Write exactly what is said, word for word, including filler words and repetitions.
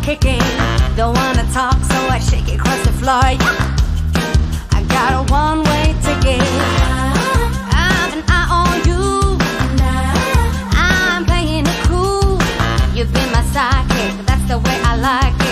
kicking. Don't wanna talk, so I shake it across the floor. Yeah. I got a one-way ticket. I'm an eye on you. I'm playing it cool. You've been my sidekick, that's the way I like it.